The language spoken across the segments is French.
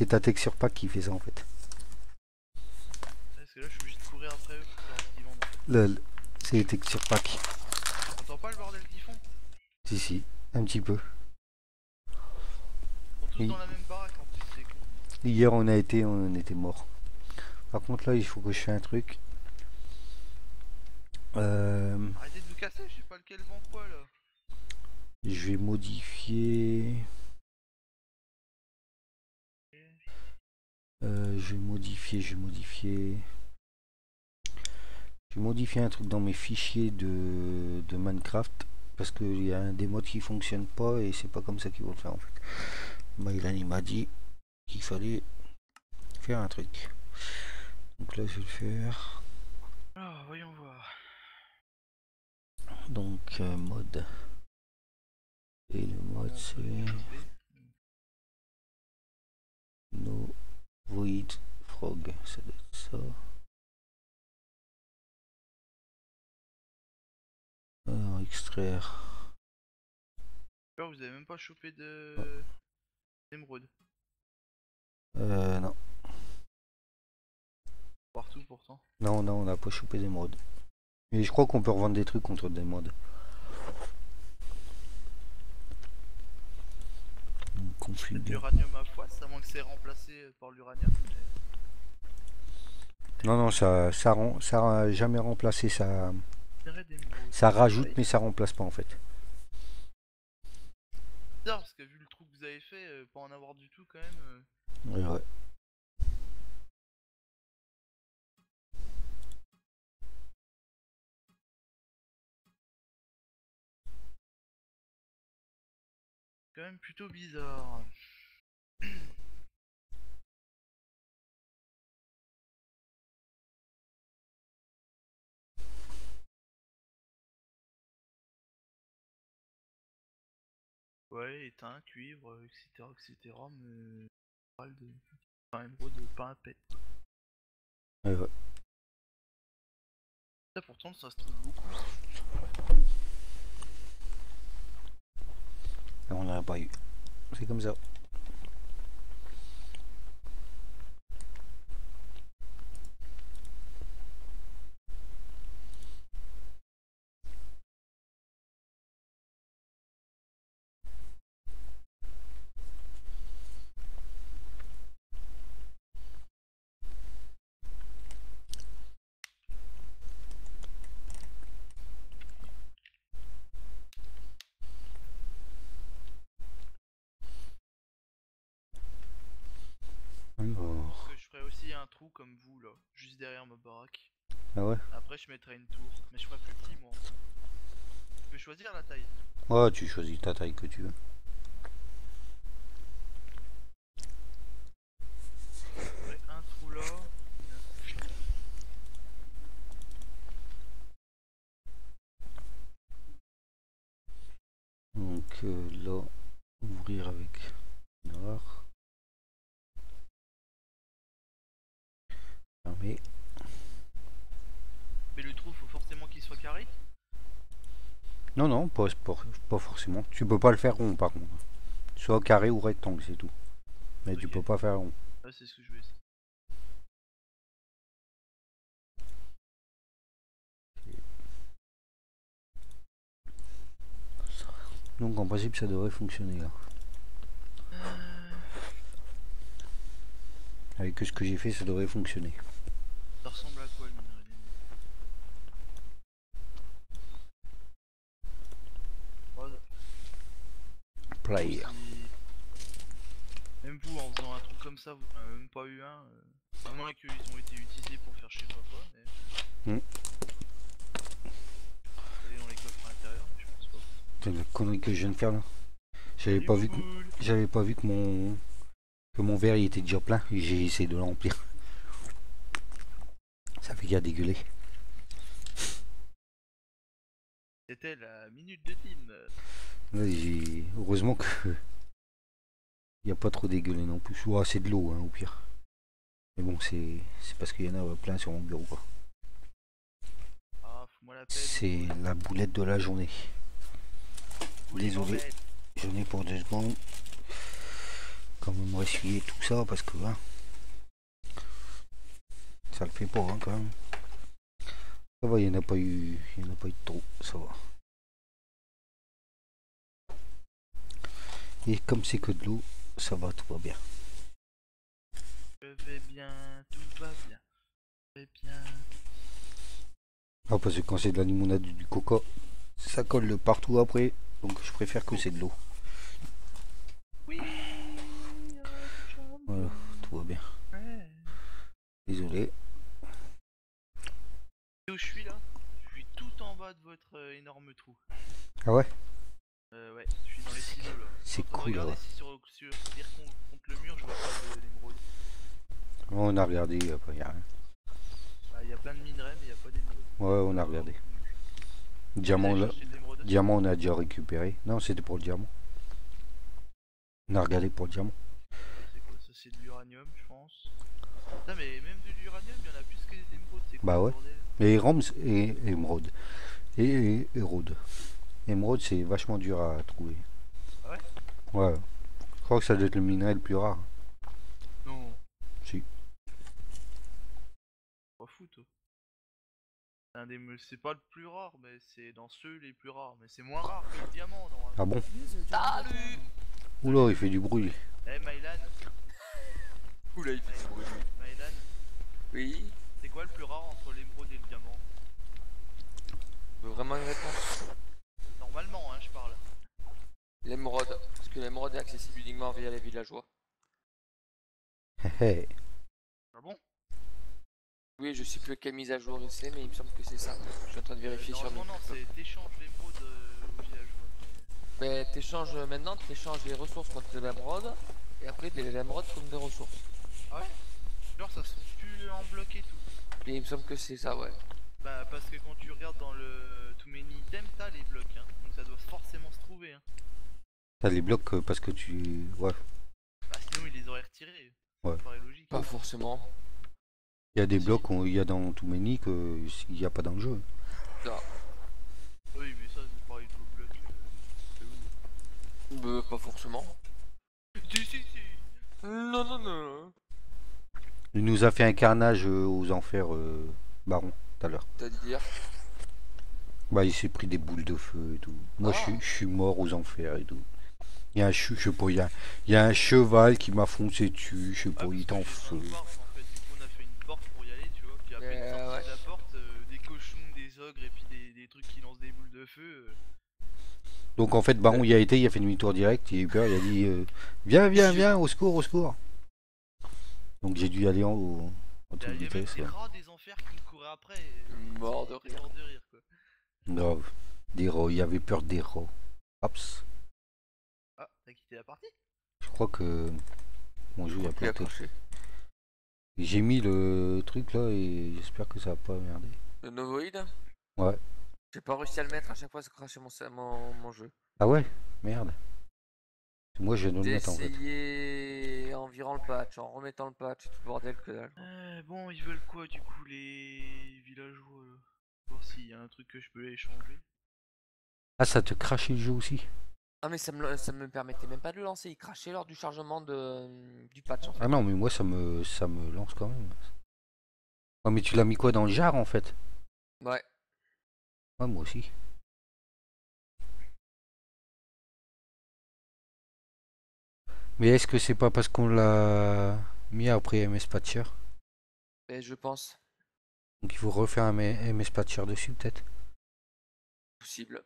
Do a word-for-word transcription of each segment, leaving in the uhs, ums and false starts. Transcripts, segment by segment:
c'est ta texture pack qui fait ça en fait. Parce que là je suis obligé de courir après eux pour savoir ce qu'ils vendent. Le, le- c'est les texture pack. T'entends pas le bordel qu'ils font? Si si, un petit peu. Ils sont tous Et dans la même baraque en plus, c'est con. hier on a été, on était mort. Par contre là il faut que je fasse un truc. Euh, Arrêtez de vous casser, je sais pas lequel vend quoi là. je vais modifier. Euh, je vais modifier, je vais modifier. Je vais modifier un truc dans mes fichiers de, de Minecraft. Parce qu'il y a un des modes qui fonctionne pas et c'est pas comme ça qu'ils vont le faire en fait. Mylan il m'a dit qu'il fallait faire un truc. Donc là je vais le faire. Alors voyons voir. Donc euh, mode. Et le mode c'est no void frog. Ça doit être ça. Alors extraire. Vous avez même pas chopé de... d'émeraude. Euh non. Partout pourtant. Non non on n'a pas chopé des modes. Mais je crois qu'on peut revendre des trucs contre des modes. Config. L'uranium à fois, à moins que c'est remplacé par l'uranium. Mais... Non non ça ça ça a jamais remplacé ça. Ça rajoute mais ça remplace pas en fait. Bizarre parce que vu le trou que vous avez fait, euh, pas en avoir du tout quand même. Euh... Ouais, ouais. Quand même plutôt bizarre. Ouais, éteint, cuivre, et cetera et cetera. Mais... pas de... Enfin, émeraude, pas un pet. Ouais, ouais. Ça pourtant ça se trouve beaucoup ça. On l'a pas eu. C'est comme ça. Alors. Que je ferais aussi un trou comme vous là, juste derrière ma baraque. Ah ouais. Après je mettrai une tour, mais je ferai plus petit moi. Tu peux choisir la taille. Ouais, tu choisis ta taille que tu veux. Je ferai un trou là. Donc euh, là, ouvrir avec noir. Fermer. Mais le trou faut forcément qu'il soit carré. Non, non, pas, pas, pas forcément. Tu peux pas le faire rond par contre. Soit carré ou rectangle, c'est tout. Mais okay. Tu peux pas faire rond. Ouais, c'est ce que je voulais essayer. Donc en principe ça devrait fonctionner là. Euh... Avec ce que j'ai fait ça devrait fonctionner. Ça ressemble à quoi le minerai d'émeraude? Player. Même vous en faisant un truc comme ça, vous n'en avez même pas eu un. Euh... À moins qu'ils ont été utilisés pour faire je sais pas quoi, mais... Mm. Dans les coffres à l'intérieur, mais je pense pas. C'est la connerie que je viens de faire là. J'avais pas vu que j'avais pas vu que mon que mon verre il était déjà plein. J'ai essayé de le remplir. Ça fait qu'à dégueuler. C'était la minute de team. Ouais, heureusement que il n'y a pas trop dégueulé non plus. Ouais, c'est de l'eau hein, au pire. Mais bon, c'est parce qu'il y en a plein sur mon bureau quoi. Ah, c'est la boulette de la journée. Désolé, j'en ai pour deux secondes. quand même essuyer tout ça parce que hein, ça le fait pas hein, quand même. Ça va, il n'y en a pas eu. Il n'y en a pas eu trop, ça va. Et comme c'est que de l'eau, ça va, tout va bien. Je vais bien, tout va bien. Je vais bien. Ah, parce que quand c'est de la limonade ou du coca, ça colle de partout après. Donc je préfère que c'est de l'eau. Oui. Voilà, tout va bien. Ouais. Désolé. Où je suis là? Je suis tout en bas de votre euh, énorme trou. Ah ouais? Euh, ouais, je suis dans les silos là. C'est cool. Regardez Ouais. si sur, sur dire contre, contre le mur je vois pas d'émeraude. On a regardé, il n'y a rien. Il y a plein de minerais mais il n'y a pas d'émeraude. Ouais, on a regardé. Diamant, là. Diamant, on a déjà récupéré. Non, c'était pour le diamant. On a regardé pour le diamant. C'est quoi ça? C'est de l'uranium, je pense. Putain, mais même de l'uranium, il y en a plus que des émeraudes. C'est quoi Bah ce ouais. bordel? Et Rams et émeraude. Et, et érode. Émeraude, c'est vachement dur à trouver. Ah ouais? Ouais. Je crois que ça doit être le minerai le plus rare. Non. Si. Pas fou, toi. Un des... C'est pas le plus rare, mais c'est dans ceux les plus rares. Mais c'est moins rare que le diamant, normalement. Ah bon? Salut! Oula, il fait du bruit. Eh hey, Mylan. Oula, il fait du bruit. Mylan. Oui. C'est quoi le plus rare entre l'émeraude et le diamant? Vraiment une réponse. Normalement, hein, je parle. L'émeraude. Parce que l'émeraude est accessible uniquement via les villageois. Hé Ah bon? Oui, je sais plus quelle mise à jour c'est, mais il me semble que c'est ça. Je suis en train de vérifier euh, sur Normalement, non, c'est t'échanges l'émeraude euh, au villageois. Mais t'échanges maintenant, t'échanges les ressources contre de l'émeraude, et après des l'émeraude contre des ressources. Ah ouais? Genre, ça se trouve plus en bloc et tout. Et il me semble que c'est ça, ouais. Bah, parce que quand tu regardes dans le Too Many Items, t'as les blocs, hein. Donc ça doit forcément se trouver, hein. T'as les blocs euh, parce que tu... Ouais. Bah, sinon, ils les auraient retirés. Ouais. Ça paraît logique. Pas forcément. Il y a des Si. blocs, il y a dans Too Many qu'il n'y a pas dans le jeu. Non. Oui, mais ça, c'est pareil de vos blocs. Euh, c'est où? Bah, pas forcément. Si, si, si. Non, non, non. Il nous a fait un carnage euh, aux enfers, euh, Baron, tout à l'heure. C'est-à-dire. Bah, il s'est pris des boules de feu et tout. Moi, Ah. je, suis, je suis mort aux enfers et tout. Il y a un, je sais pas, il y a, il y a un cheval qui m'a foncé dessus, je sais pas, Ah, il est en feu. En fait, du coup, on a fait une porte pour y aller, tu vois. Puis après, Euh, une sortie ouais. de la porte, euh, des cochons, des ogres et puis des, des trucs qui lancent des boules de feu. Euh... Donc en fait, Baron y a été, il a fait demi-tour direct, il a eu peur, il a dit euh, viens, viens, viens, au secours, au secours. Donc j'ai dû y aller en, en Il y toute a, y a même vitesse. des Ouais. rats des enfers qui me couraient après. Et... Mort de rire. Mort de rire, quoi. Grave. Des rats, il avait peur des rats. Hops. Ah, t'as quitté la partie? Je crois que mon jeu il a Il a planté. accroché. J'ai mis le truc là et j'espère que ça va pas merder. Le Novoïde. Ouais. J'ai pas réussi à le mettre, à chaque fois ça crachait mon, mon, mon jeu. Ah ouais. Merde. Moi je dois le J'ai mettre en fait. essayé environ le patch, en remettant le patch et tout le bordel que dalle. Euh, bon, ils veulent quoi du coup, les villageois là? Voir s'il y a un truc que je peux échanger. Ah, ça te crachait le jeu aussi? Ah mais ça me, ça me permettait même pas de le lancer, il crachait lors du chargement de, du patch en fait. Ah non, mais moi ça me, ça me lance quand même. Oh, mais tu l'as mis quoi dans le jar en fait? Ouais. Ouais, moi aussi. Mais est-ce que c'est pas parce qu'on l'a mis après M S Patcher? Et je pense. Donc il faut refaire un M S Patcher dessus peut-être? Possible.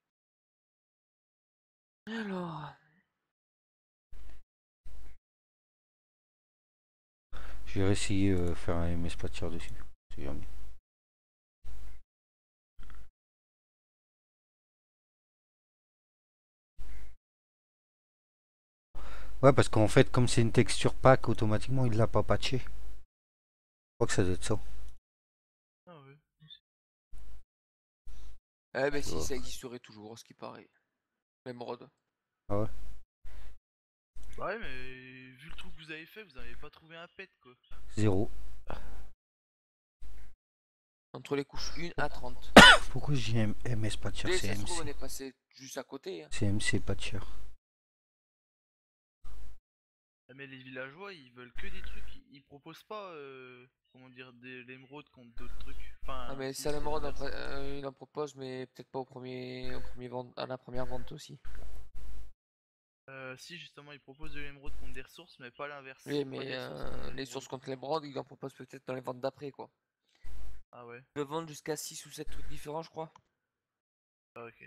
Alors... Je vais réessayer de faire un M S Patcher dessus. C'est jamais. Ouais, parce qu'en fait, comme c'est une texture pack, automatiquement il l'a pas patché. Je crois que ça doit être ça. Ah ouais. Eh ben si, Oh. ça existerait toujours, ce qui paraît. L'émeraude. Ah ouais? Ouais, mais vu le trou que vous avez fait, vous avez pas trouvé un pet quoi. Zéro. Entre les couches un à trente. Pourquoi j'ai un M S Patcher? C'est Ça se trouve, on M C. est passé juste à côté. Hein. C'est M C Patcher. Ah, mais les villageois, ils veulent que des trucs, ils, ils proposent pas, euh, comment dire, des l'émeraude contre d'autres trucs. Enfin, Ah mais si, ça c'est l'émeraude l'inverse. euh, il en propose mais peut-être pas au premier, au premier vente, à la première vente aussi. Euh, si, justement, ils proposent de l'émeraude contre des ressources, mais pas l'inverse. Oui Pas mais des ressources contre euh, de les l'émeraude. sources contre l'émeraude il en propose peut-être dans les ventes d'après quoi. Ah ouais, Ils peuvent vendre jusqu'à six ou sept trucs différents je crois. ah ok.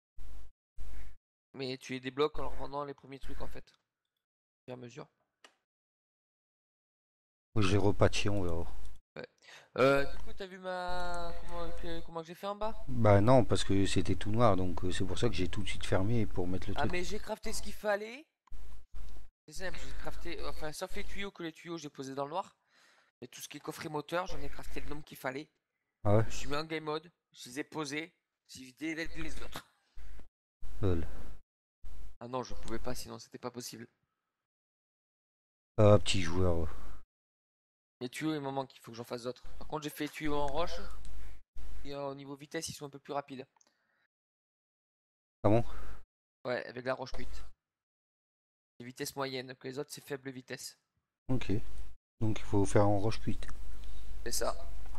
Mais tu les débloques en leur vendant les premiers trucs en fait. Au fur et à mesure. J'ai repatché, on verra. Ouais. Euh, du coup t'as vu ma... Comment que, comment que j'ai fait en bas? Bah non, parce que c'était tout noir, donc euh, c'est pour ça que j'ai tout de suite fermé pour mettre le Ah truc. mais j'ai crafté ce qu'il fallait. C'est simple, j'ai crafté, enfin sauf les tuyaux que les tuyaux j'ai posé dans le noir. Et tout ce qui est coffret moteur, j'en ai crafté le nombre qu'il fallait. Ah ouais? Je me suis mis en game mode, je les ai posés, j'ai vidé les autres. Lol. Ah non, je pouvais pas, sinon c'était pas possible. Ah, petit joueur. Les tuyaux, il me manque, il faut que j'en fasse d'autres. Par contre, j'ai fait les tuyaux en roche, et euh, au niveau vitesse, ils sont un peu plus rapides. Ah bon? Ouais, avec la roche cuite. Les vitesses moyennes, que les autres, c'est faible vitesse. Ok. Donc il faut faire en roche cuite. C'est ça.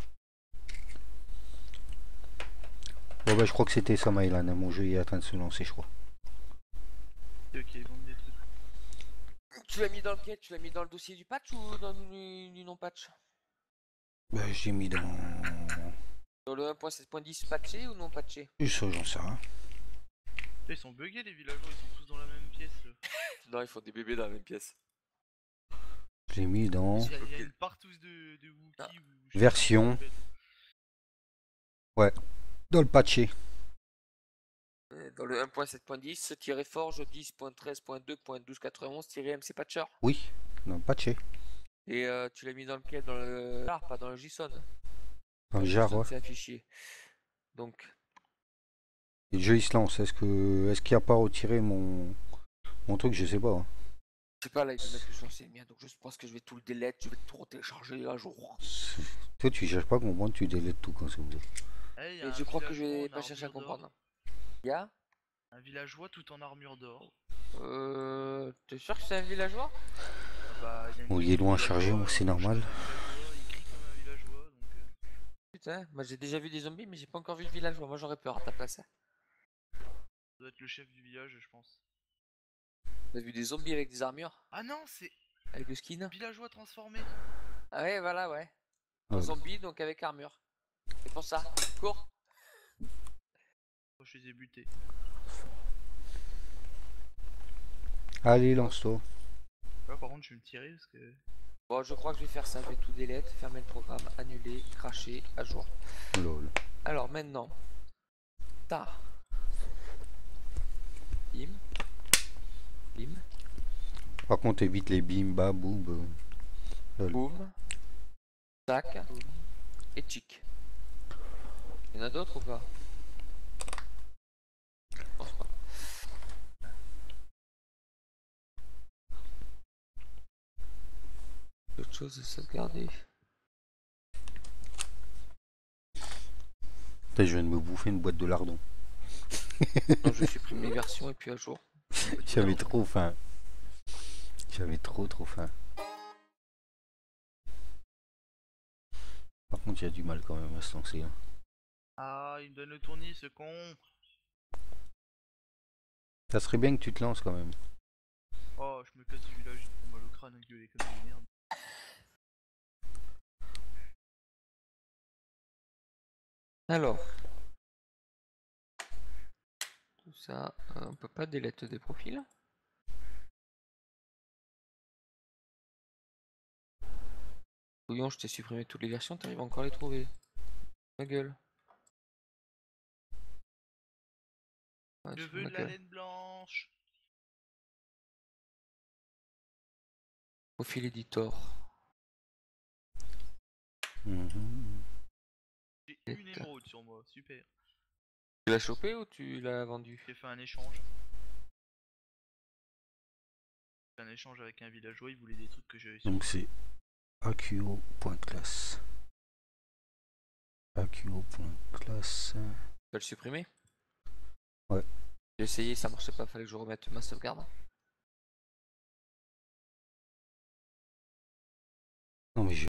Bon bah je crois que c'était ça Mylan, hein. Mon jeu il est en train de se lancer je crois. Ok, ok, ils vendent des trucs. Tu l'as mis dans lequel? Tu l'as mis dans le dossier du patch ou dans du, du non-patch? Bah j'ai mis dans... Dans le un point sept point dix patché ou non patché? Ça j'en sais rien. Là, ils sont buggés les villageois, ils sont tous dans la même pièce. Là. Non, il faut des bébés dans la même pièce. Je l'ai mis dans... Il y, a, il y a une partouze de, de Wookie Ah. ou je sais Version. pas comment ça s'appelle. Ouais. Dans le patché. Dans le un point sept point dix-forge dix point treize point deux point douze quatre-vingt-onze-M C Patcher. Oui. Dans le patché. Et euh, tu l'as mis dans lequel? Dans le jar, pas dans le JSON. Dans le jar, ouais. C'est un fichier. Donc. Et le jeu il se lance. Est-ce que... Est-ce qu'il a pas retiré mon... Mon truc? Je sais pas. Hein. Je sais pas, là il veut mettre que je lance le mien, donc je pense que je vais tout le delete, je vais tout télécharger un jour. Toi tu cherches pas à comprendre, tu délètes tout quand c'est bon. Eh, y a Et un je crois que je villageois vais en pas chercher à armure d'or. comprendre. Y'a Un villageois tout en armure d'or. Euh. T'es sûr que c'est un villageois? Ah bah, y a une Bon il est photo de loin à charger, villageois, bon, c'est euh, normal. villageois, il crie comme un villageois, donc... Euh... Putain, moi j'ai déjà vu des zombies, mais j'ai pas encore vu de villageois. Moi j'aurais peur à ta place. Ça doit être le chef du village, je pense. T'as vu des zombies avec des armures? Ah non, c'est Avec le skin? villageois transformé. Ah ouais, voilà, ouais. Un Ouais. zombie donc avec armure. C'est pour ça. Cours. Oh, je les ai butés. Allez lance-toi. Là, par contre, je vais me tirer parce que... Bon, je crois que je vais faire ça. Je vais tout delete, fermer le programme, annuler, cracher, à jour. Lol. Alors maintenant. Ta. Bim. Bim. Par contre évite les bim bas boob. Lol. Boum. Tac. Et chic. Il y en a d'autres ou pas? Je pense pas. Autre chose à sauvegarder. Putain, je viens de me bouffer une boîte de lardons. Non, je supprime les versions et puis à jour. J'avais trop faim. J'avais trop trop faim. Par contre il y a du mal quand même à se lancer. Hein. Ah, il me donne le tournis, ce con. Ça serait bien que tu te lances quand même. Oh, je me casse du village, il me prend mal au crâne à gueuler comme une merde. Alors. Tout ça, euh, on peut pas delete des profils. Couillon, je t'ai supprimé toutes les versions, t'arrives encore à les trouver. Ma gueule. Ouais, Je tu fous veux ma de la gueule. laine blanche. Profil editor. Mhm. J'ai une émeraude sur moi, super. Tu l'as chopé ou tu l'as vendu? J'ai fait un échange. J'ai fait un échange avec un villageois, il voulait des trucs que j'avais sur Donc c'est aqo.classe. aqo.classe. Tu vas le supprimer? Ouais. J'ai essayé, ça marchait pas, fallait que je remette ma sauvegarde. Non mais je